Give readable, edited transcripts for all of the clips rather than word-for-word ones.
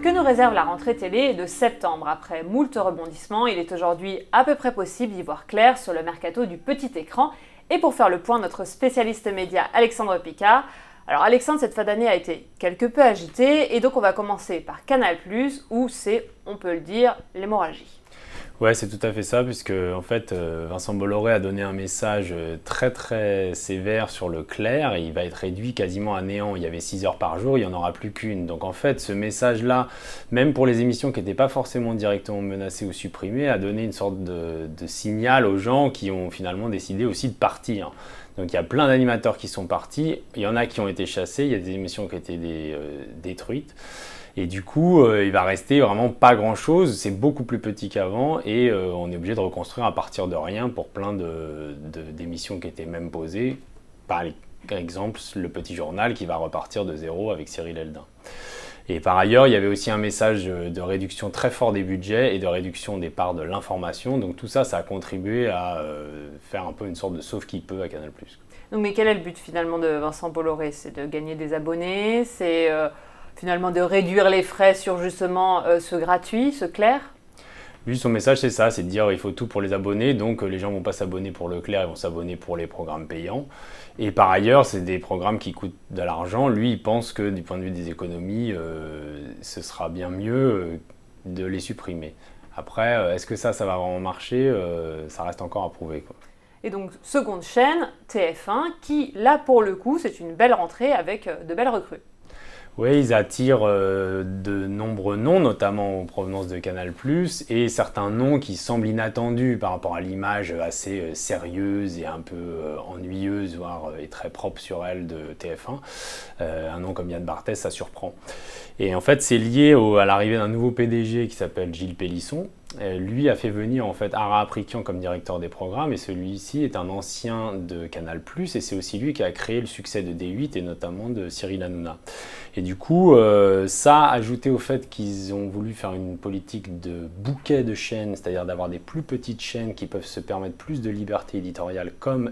que nous réserve la rentrée télé de septembre. Après moult rebondissements, il est aujourd'hui à peu près possible d'y voir clair sur le mercato du petit écran. Et pour faire le point, notre spécialiste média Alexandre Picard. Alors Alexandre, cette fin d'année a été quelque peu agitée, et donc on va commencer par Canal+, où c'est, on peut le dire, l'hémorragie. Ouais, c'est tout à fait ça, puisque en fait, Vincent Bolloré a donné un message très sévère sur le clair, et il va être réduit quasiment à néant. Il y avait 6 heures par jour, il n'y en aura plus qu'une. Donc en fait, ce message-là, même pour les émissions qui n'étaient pas forcément directement menacées ou supprimées, a donné une sorte de signal aux gens qui ont finalement décidé aussi de partir. Donc il y a plein d'animateurs qui sont partis, il y en a qui ont été chassés, il y a des émissions qui ont été détruites. Et du coup, il va rester vraiment pas grand-chose, c'est beaucoup plus petit qu'avant et on est obligé de reconstruire à partir de rien pour plein d'émissions qui étaient même posées. Par exemple, le Petit Journal qui va repartir de zéro avec Cyril Eldin. Et par ailleurs, il y avait aussi un message de réduction très fort des budgets et de réduction des parts de l'information. Donc tout ça, ça a contribué à faire un peu une sorte de sauve qui peut à Canal+. Donc, mais quel est le but finalement de Vincent Bolloré? C'est de gagner des abonnés, c'est finalement de réduire les frais sur justement ce gratuit, ce clair? Lui, son message, c'est ça, c'est de dire il faut tout pour les abonnés, donc les gens ne vont pas s'abonner pour le clair, ils vont s'abonner pour les programmes payants. Et par ailleurs, c'est des programmes qui coûtent de l'argent. Lui, il pense que du point de vue des économies, ce sera bien mieux de les supprimer. Après, est-ce que ça va vraiment marcher? Ça reste encore à prouver, quoi. Et donc, seconde chaîne, TF1, qui, là, pour le coup, c'est une belle rentrée avec de belles recrues. Oui, ils attirent de nombreux noms, notamment en provenance de Canal+, et certains noms qui semblent inattendus par rapport à l'image assez sérieuse et un peu ennuyeuse, voire et très propre sur elle de TF1. Un nom comme Yann Barthès, ça surprend. Et en fait, c'est lié à l'arrivée d'un nouveau PDG qui s'appelle Gilles Pélisson. Lui a fait venir en fait Ara Aprikian comme directeur des programmes, et celui-ci est un ancien de Canal+, et c'est aussi lui qui a créé le succès de D8 et notamment de Cyril Hanouna. Et du coup, ça, ajouté au fait qu'ils ont voulu faire une politique de bouquet de chaînes, c'est-à-dire d'avoir des plus petites chaînes qui peuvent se permettre plus de liberté éditoriale, comme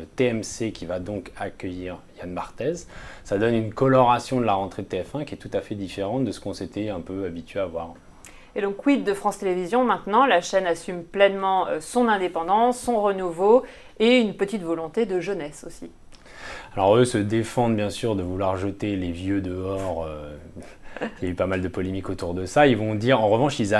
TMC qui va donc accueillir Yann Barthès, ça donne une coloration de la rentrée de TF1 qui est tout à fait différente de ce qu'on s'était un peu habitué à voir. Et donc, quid de France Télévisions maintenant? La chaîne assume pleinement son indépendance, son renouveau et une petite volonté de jeunesse aussi. Alors eux se défendent bien sûr de vouloir jeter les vieux dehors. Il y a eu pas mal de polémiques autour de ça. Ils vont dire, en revanche, ils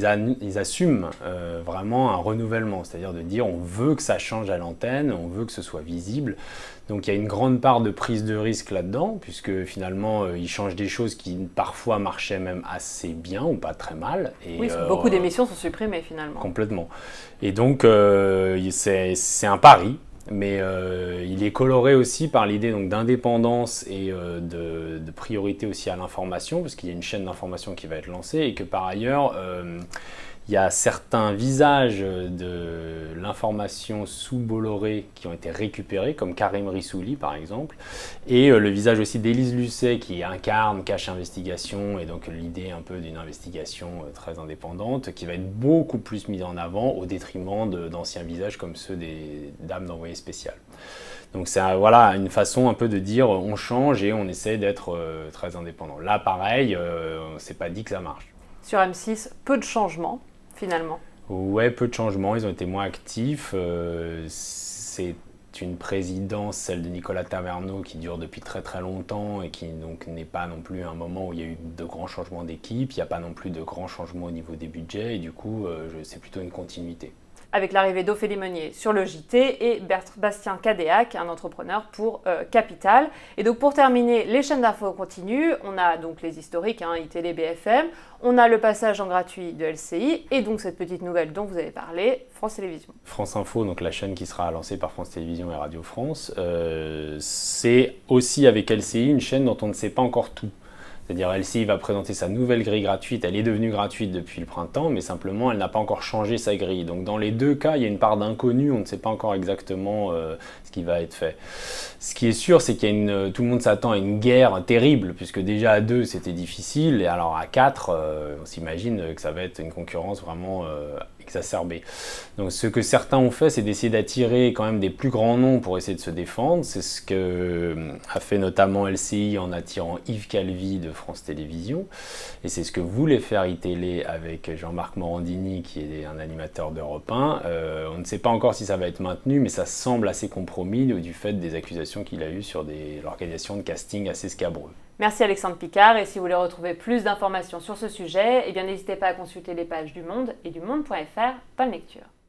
assument vraiment un renouvellement, c'est-à-dire de dire on veut que ça change à l'antenne, on veut que ce soit visible. Donc il y a une grande part de prise de risque là-dedans, puisque finalement ils changent des choses qui parfois marchaient même assez bien ou pas très mal. Et, oui, beaucoup d'émissions sont supprimées finalement. Complètement. Et donc c'est un pari. Mais il est coloré aussi par l'idée d'indépendance et de priorité aussi à l'information, parce qu'il y a une chaîne d'information qui va être lancée et que par ailleurs, il y a certains visages de l'information sous Bolloré qui ont été récupérés, comme Karim Rissouli par exemple, et le visage aussi d'Élise Lucet qui incarne Cache Investigation, et donc l'idée un peu d'une investigation très indépendante qui va être beaucoup plus mise en avant au détriment d'anciens visages comme ceux des dames d'envoyé spécial. Donc c'est voilà, une façon un peu de dire on change et on essaie d'être très indépendant. Là pareil, c'est pas dit que ça marche. Sur M6, peu de changements finalement. Ouais, peu de changements, ils ont été moins actifs. C'est une présidence, celle de Nicolas Taverneau, qui dure depuis très longtemps et qui donc n'est pas non plus un moment où il y a eu de grands changements d'équipe. Il n'y a pas non plus de grands changements au niveau des budgets et du coup, c'est plutôt une continuité. Avec l'arrivée d'Ophélie Meunier sur le JT et Bastien Cadéac, un entrepreneur pour Capital. Et donc pour terminer, les chaînes d'infos continuent. On a donc les historiques, ITélé, BFM. On a le passage en gratuit de LCI et donc cette petite nouvelle dont vous avez parlé, France Télévisions. France Info, donc la chaîne qui sera lancée par France Télévisions et Radio France, c'est aussi avec LCI une chaîne dont on ne sait pas encore tout. C'est-à-dire LCI va présenter sa nouvelle grille gratuite, elle est devenue gratuite depuis le printemps, mais simplement elle n'a pas encore changé sa grille. Donc dans les deux cas, il y a une part d'inconnu, on ne sait pas encore exactement ce qui va être fait. Ce qui est sûr, c'est qu'il y a tout le monde s'attend à une guerre terrible, puisque déjà à 2 c'était difficile, et alors à 4, on s'imagine que ça va être une concurrence vraiment exacerbée. Donc ce que certains ont fait, c'est d'essayer d'attirer quand même des plus grands noms pour essayer de se défendre. C'est ce que a fait notamment LCI en attirant Yves Calvi de France Télévisions. Et c'est ce que voulait faire iTélé avec Jean-Marc Morandini, qui est un animateur d'Europe 1. On ne sait pas encore si ça va être maintenu, mais ça semble assez compromis du fait des accusations qu'il a eues sur l'organisation de casting assez scabreux. Merci Alexandre Picard, et si vous voulez retrouver plus d'informations sur ce sujet, n'hésitez pas à consulter les pages du Monde et du Monde.fr. Bonne lecture.